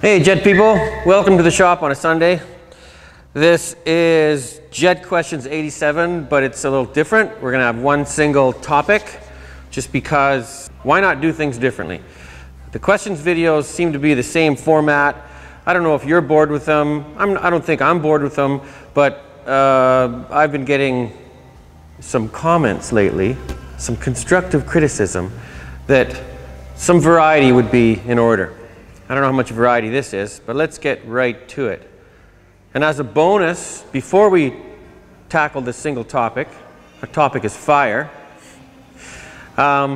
Hey Jet people, welcome to the shop on a Sunday. This is Jet Questions 87, but it's a little different. We're gonna have one single topic, just because why not do things differently? The questions videos seem to be the same format. I don't know if you're bored with them. I don't think I'm bored with them, but I've been getting some comments lately, some constructive criticism, that some variety would be in order. I don't know how much variety this is, but let's get right to it. And as a bonus, before we tackle this single topic, our topic is fire, I'd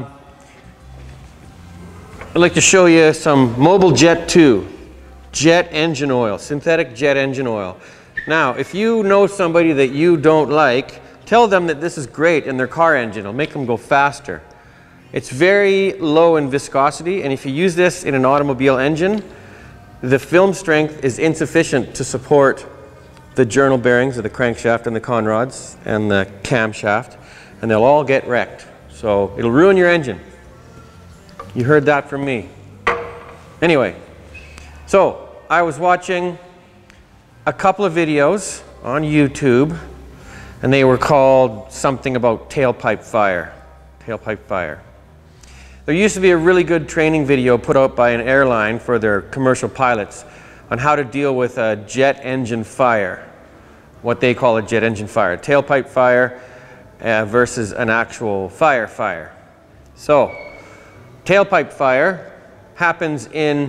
like to show you some Mobil Jet 2 jet engine oil, synthetic jet engine oil. Now, if you know somebody that you don't like, tell them that this is great in their car engine. It'll make them go faster. It's very low in viscosity, and if you use this in an automobile engine, the film strength is insufficient to support the journal bearings of the crankshaft and the conrods and the camshaft, and they'll all get wrecked. So it'll ruin your engine. You heard that from me. Anyway, so I was watching a couple of videos on YouTube, and they were called something about tailpipe fire. Tailpipe fire. There used to be a really good training video put out by an airline for their commercial pilots on how to deal with a jet engine fire, what they call a jet engine fire, tailpipe fire versus an actual fire. So, tailpipe fire happens in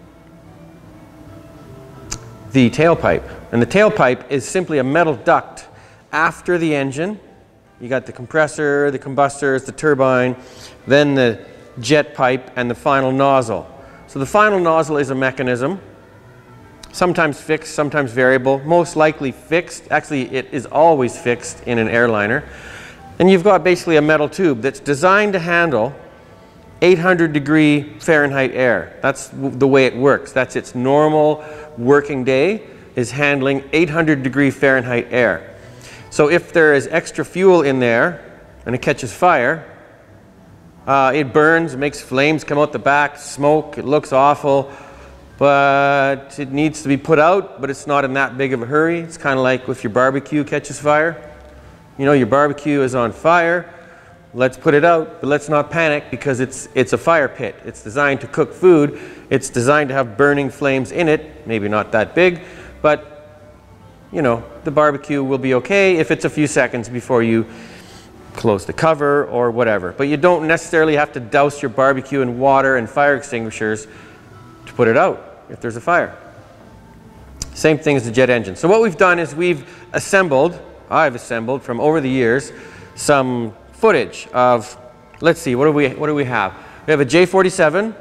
the tailpipe, and the tailpipe is simply a metal duct after the engine. You got the compressor, the combustors, the turbine, then the jet pipe, and the final nozzle. So the final nozzle is a mechanism, sometimes fixed, sometimes variable, most likely fixed. Actually, it is always fixed in an airliner. And you've got basically a metal tube that's designed to handle 800-degree Fahrenheit air. That's the way it works. That's its normal working day, is handling 800-degree Fahrenheit air. So if there is extra fuel in there and it catches fire, it burns, makes flames come out the back, smoke, it looks awful, but it needs to be put out, but it's not in that big of a hurry. It's kind of like if your barbecue catches fire. You know, your barbecue is on fire, let's put it out, but let's not panic because it's a fire pit. It's designed to cook food. It's designed to have burning flames in it, maybe not that big, but you know, the barbecue will be okay if it's a few seconds before you close the cover or whatever. But you don't necessarily have to douse your barbecue in water and fire extinguishers to put it out if there's a fire. Same thing as the jet engine. So what we've done is I've assembled from over the years some footage of, let's see, what do we have? We have a J47.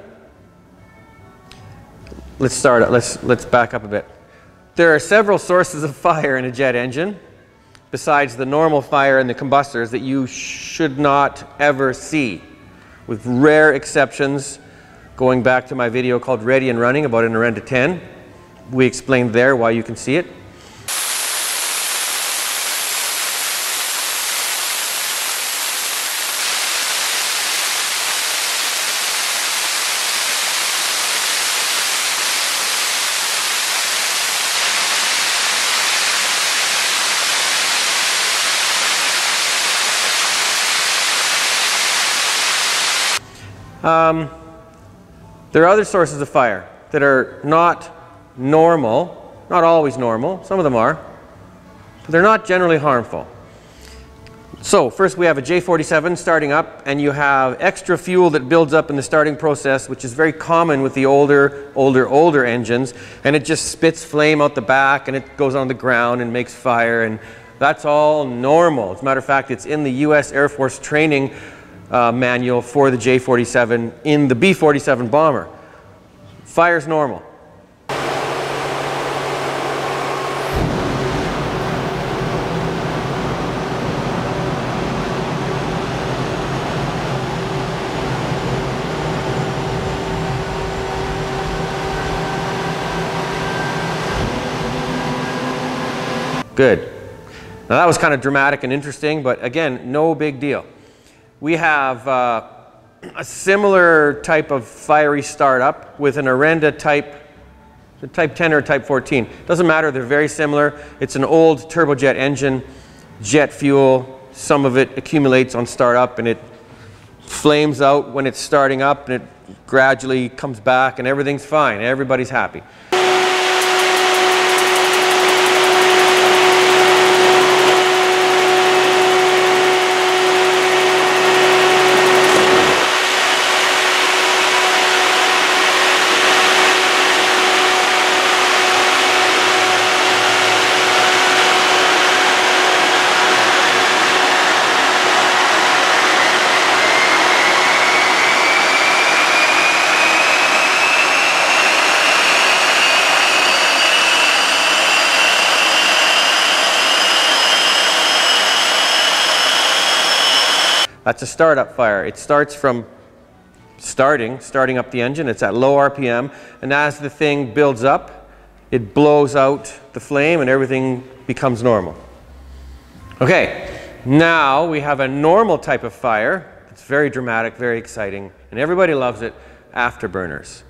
Let's back up a bit. There are several sources of fire in a jet engine, besides the normal fire and the combustors, that you should not ever see, with rare exceptions. Going back to my video called Ready and Running about an Orenda 10, we explained there why you can see it. There are other sources of fire that are not normal, not always normal, some of them are, but they're not generally harmful. So first we have a J47 starting up, and you have extra fuel that builds up in the starting process, which is very common with the older engines, and it just spits flame out the back and it goes on the ground and makes fire, and that's all normal. As a matter of fact, it's in the US Air Force training manual for the J47 in the B-47 bomber. Fire's normal. Good. Now that was kind of dramatic and interesting, but again, no big deal. We have a similar type of fiery startup with an Orenda type The Type 10 or Type 14. Doesn't matter, they're very similar. It's an old turbojet engine, jet fuel. Some of it accumulates on startup and it flames out when it's starting up and it gradually comes back and everything's fine. Everybody's happy. That's a startup fire. It starts from starting up the engine. It's at low RPM, and as the thing builds up, it blows out the flame and everything becomes normal. Okay, now we have a normal type of fire. It's very dramatic, very exciting, and everybody loves it, afterburners.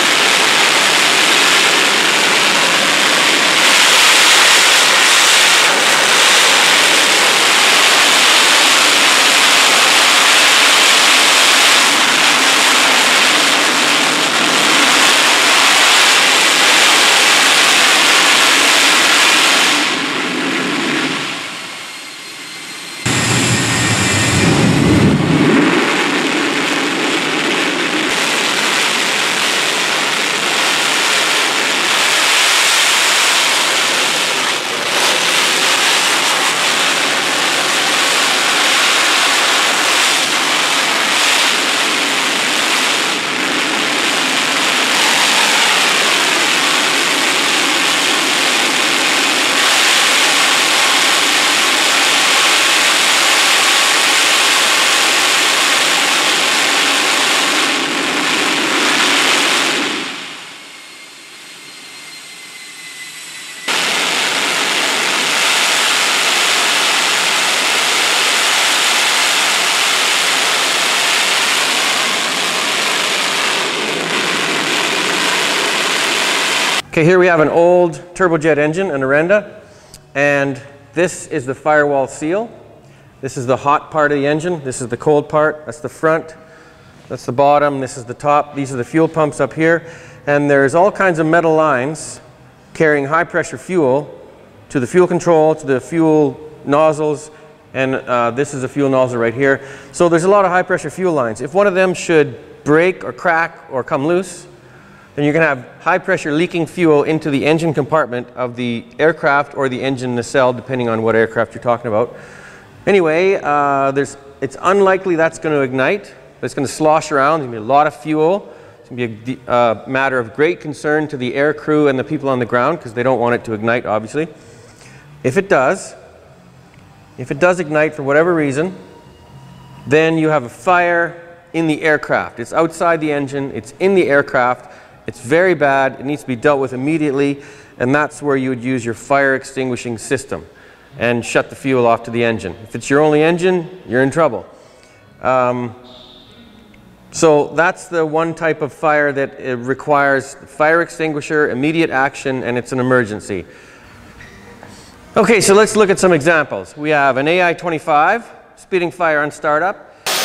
Okay, here we have an old turbojet engine, an Orenda, and this is the firewall seal. This is the hot part of the engine. This is the cold part. That's the front. That's the bottom. This is the top. These are the fuel pumps up here. And there's all kinds of metal lines carrying high pressure fuel to the fuel control, to the fuel nozzles, and this is a fuel nozzle right here. So there's a lot of high pressure fuel lines. If one of them should break or crack or come loose, then you're going to have high pressure leaking fuel into the engine compartment of the aircraft or the engine nacelle, depending on what aircraft you're talking about. Anyway, it's unlikely that's going to ignite, but it's going to slosh around. There's going to be a lot of fuel. It's going to be a matter of great concern to the air crew and the people on the ground because they don't want it to ignite, obviously. If it does ignite for whatever reason, then you have a fire in the aircraft. It's outside the engine. It's in the aircraft. It's very bad. It needs to be dealt with immediately, and that's where you would use your fire extinguishing system and shut the fuel off to the engine. If it's your only engine, you're in trouble. So that's the one type of fire that it requires fire extinguisher, immediate action, and it's an emergency. Okay, so let's look at some examples. We have an AI-25, speeding fire on startup.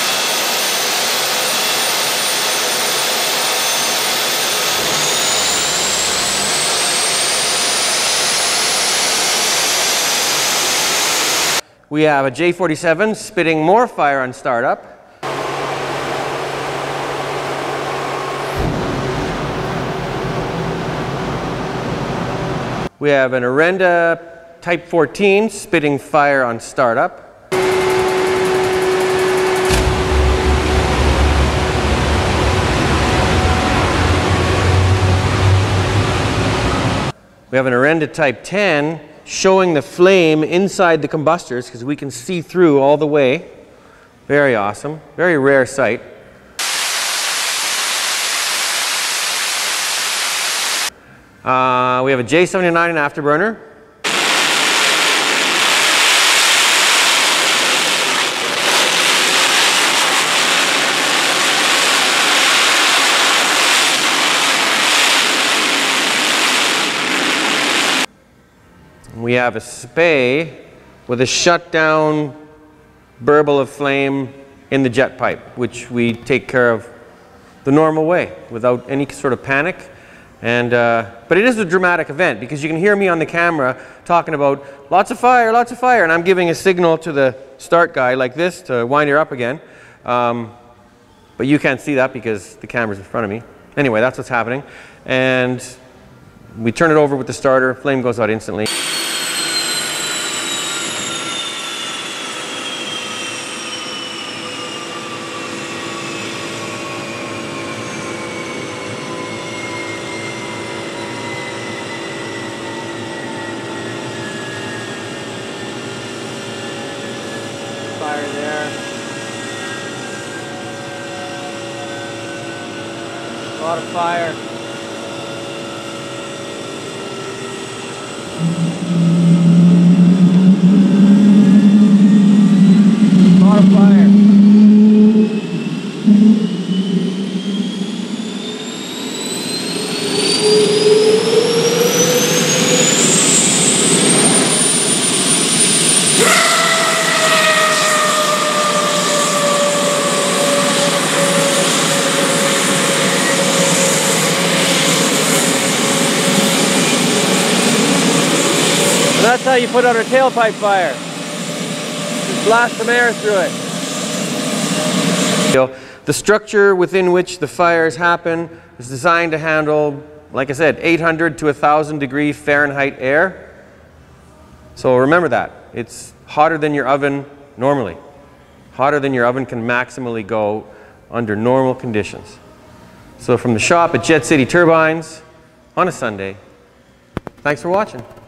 We have a J-47 spitting more fire on startup. We have an Orenda Type 14 spitting fire on startup. We have an Orenda Type 10 showing the flame inside the combustors because we can see through all the way. Very awesome. Very rare sight. We have a J79 in afterburner. we have a spay with a shutdown burble of flame in the jet pipe, which we take care of the normal way without any sort of panic. And, but it is a dramatic event because you can hear me on the camera talking about lots of fire, and I'm giving a signal to the start guy like this to wind her up again. But you can't see that because the camera's in front of me. Anyway, that's what's happening. And we turn it over with the starter, flame goes out instantly. Fire there. A lot of fire. A lot of fire. That's how you put out a tailpipe fire. Just blast some air through it. The structure within which the fires happen is designed to handle, like I said, 800 to 1,000 degree Fahrenheit air. So remember that. It's hotter than your oven normally. Hotter than your oven can maximally go under normal conditions. So from the shop at Jet City Turbines on a Sunday, thanks for watching.